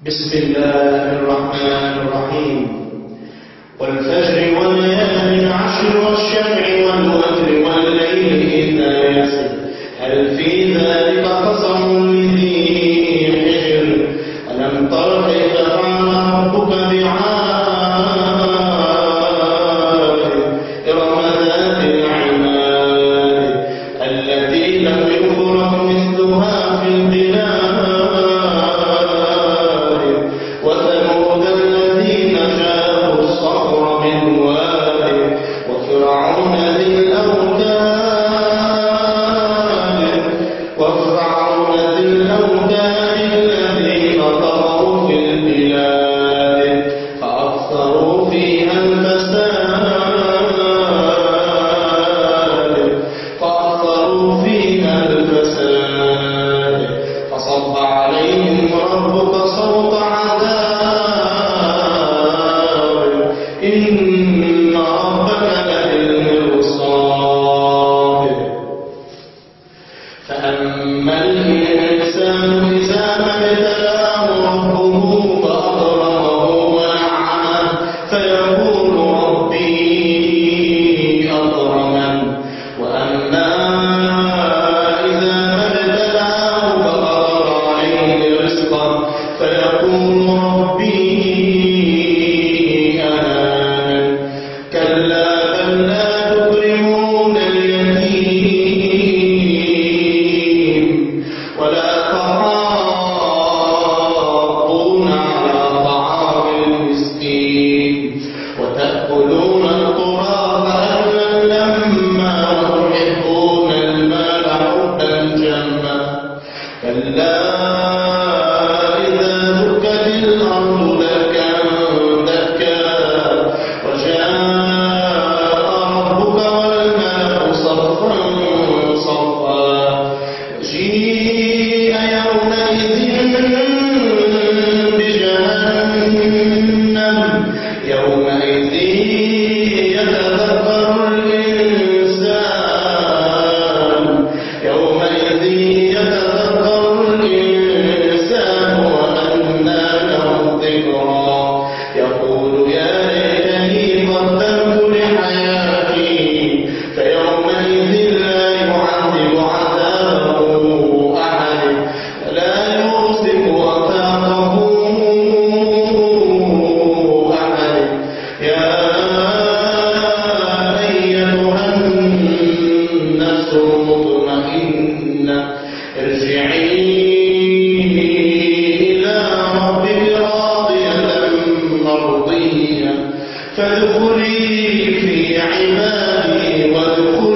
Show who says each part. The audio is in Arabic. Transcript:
Speaker 1: بسم الله الرحمن الرحيم. والفجر وليال عشر والشفع والوتر والليل إذا يسر هل في ذلك قسم لذي حجر ألم تر كيف فعل ربك بعاد إرم ذات العماد التي لم يخلق مثلها في البلاد وثمود الذين جابوا الصخر بالواد وفرعون ذي الأوتاد الذين طغوا في البلاد فأكثروا فيها الفساد فصب عليهم ربك صوت عذاب إن ربك لبالمرصاد فأما الإنسان إذا ما ابتلاه ربه فأكرمه ونعمه فيقول ربي أكرمن وأما إذا ما ابتلاه فقدر عليه رزقه فيقول ربي أهانن كلا بل لا تكرمون اليتيم ولا تحاضون على طعام المسكين وتأكلون التراث أكلا لما وتحبون المال حبا جما كلا إذا دكت الأرض دكا دكا وجاء ربك والملك صفا صفا جيء يومئذ بجهنم يومئذ يتذكر الإنسان وأنى له الذكرى يقول يا ليتني قدمت لحياتي فيومئذ لا يعذب عذابه أحد ولا يوثق وثاقه أحد يا أيتها النفس المطمئنة ارجعي إلى ربك راضية مرضية فادخلي في عبادي وادخلي